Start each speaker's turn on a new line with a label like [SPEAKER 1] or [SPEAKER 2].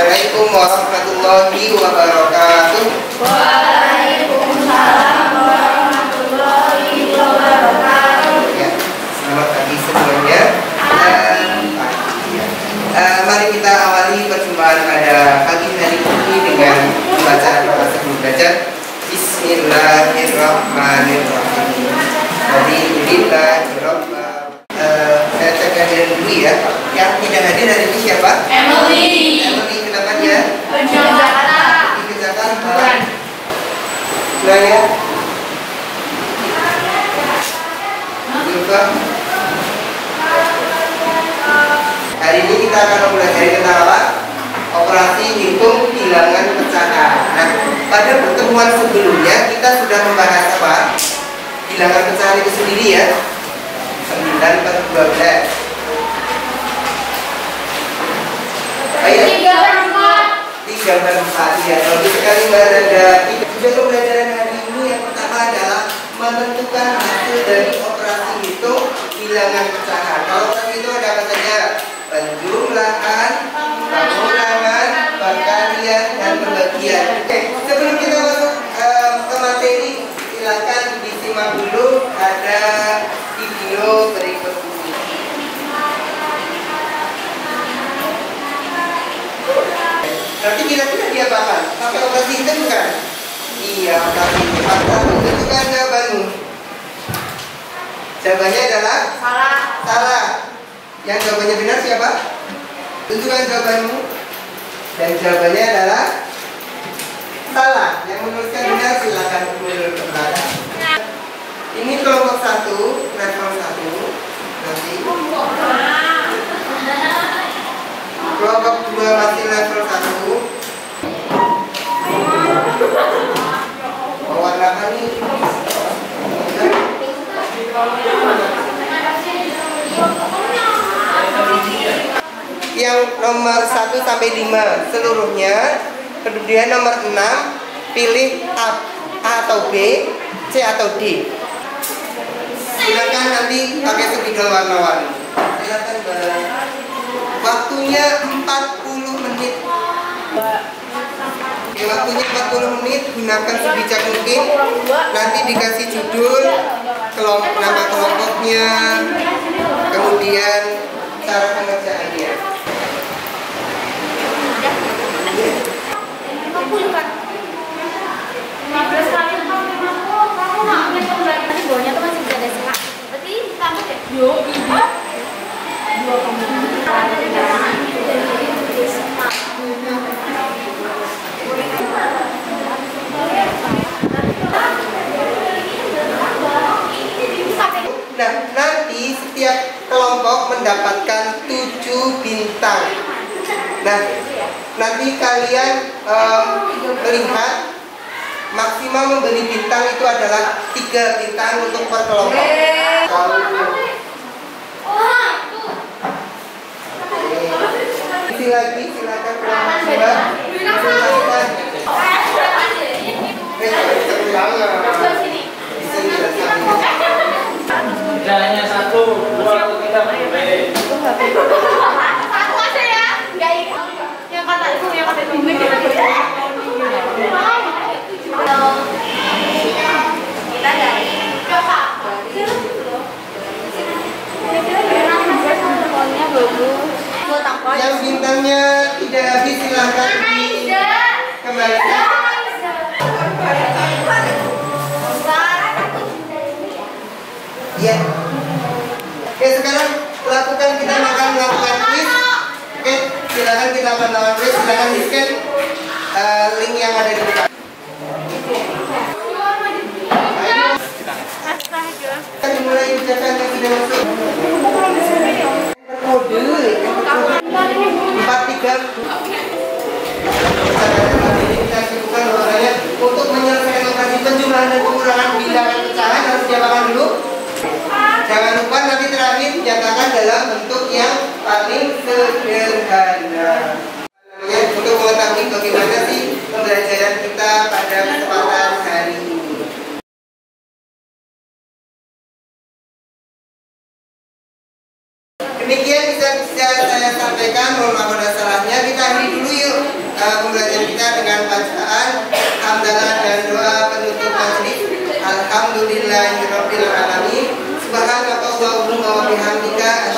[SPEAKER 1] Assalamualaikum warahmatullahi wabarakatuh.
[SPEAKER 2] Waalaikumsalam warahmatullahi wabarakatuh.
[SPEAKER 1] Ya, selamat pagi semuanya. Mari kita awali perjumpaan pada pagi hari ini dengan membaca doa sebelum belajar. Bismillahirrahmanirrahim. Saya cek hadirin dulu ya. Yang tidak hadir hari ini siapa?
[SPEAKER 2] Emily.
[SPEAKER 1] Emily, kenapa dia?
[SPEAKER 2] Pergi ke Jakarta.
[SPEAKER 1] Pergi ke Jakarta. Saya Silva. Hari ini kita akan mempelajari tentang apa? Operasi hitung bilangan pecahan. Nah, pada pertemuan sebelumnya kita sudah membahas apa? Bilangan pecahan itu sendiri ya. 9/12. Ayo. 3/4 ya. Bagus sekali Mbak Randa. Tujuan pembelajaran hari ini yang pertama adalah menentukan hasil dari operasi hitung bilangan pecahan. Kalau operasi itu ada apa saja? Penjumlahan, pengurangan, perkalian, dan pembagian. Oke, sebelum kita masuk ke materi, silakan disimak dulu ada video berikut ini. Nanti kira-kira diapakan? Pakai operasi hitung bukan? Iya, operasi hitung. Maka tentukan jawabanmu. Jawabannya adalah
[SPEAKER 2] Salah.
[SPEAKER 1] salah. Yang jawabannya benar siapa? Tentukan jawabanmu. Dan jawabannya adalah salah. Yang menuliskan benar silakan mundur ke belakang. Ini kelompok 1, level 1. Nanti kelompok 2 masih level 1. Warna apa nih? Yang nomor 1 sampai 5 seluruhnya. Kemudian nomor 6 pilih A atau B, C atau D. Silakan nanti pakai spidol warna-warni. Silakan Mbak. Waktunya 40 menit. Oke, waktunya 40 menit. Gunakan sebijak mungkin. Nanti dikasih judul, nama kelompoknya, kemudian cara pengerjaannya.
[SPEAKER 2] Bawahnya tuh masih bisa ada setengah. Berarti kamu deh. Yo, iya. 2,5.
[SPEAKER 1] Nah, nanti setiap kelompok mendapatkan 7 bintang. Nah, nanti kalian melihat maksimal memberi bintang itu adalah 3 bintang untuk per kelompok. Isi lagi, silakan kelompok 2.
[SPEAKER 3] Jalannya 1, 2, 3, boleh.
[SPEAKER 2] Aku aja ya. Enggak yang kata itu kita dari
[SPEAKER 1] Yang bintangnya tidak habis silahkan dikembalikan. Ya. Oke, sekarang kita akan melakukan quiz. Oke, silakan kita akan melakukan quiz. Silakan di-scan link yang ada di depan. Kita dimulai ucapan yang sudah masuk. Kode 43. Kita sibukkan bahwasanya untuk menyelesaikan operasi penjumlahan dan pengurangan bilangan pecahan harus diapakan dulu. Jangan lupa nanti terakhir dinyatakan dalam bentuk yang paling sederhana. Untuk mengetahui bagaimana sih pembelajaran kita pada kesempatan hari ini. Demikian bisa saya sampaikan. Mohon maaf ada salahnya. Kita akhiri dulu yuk. pembelajaran kita dengan bacaan hamdalah dan doa penutup majelis. Alhamdulillahirabbil alamin. Subhanakallahumma wa bihamdika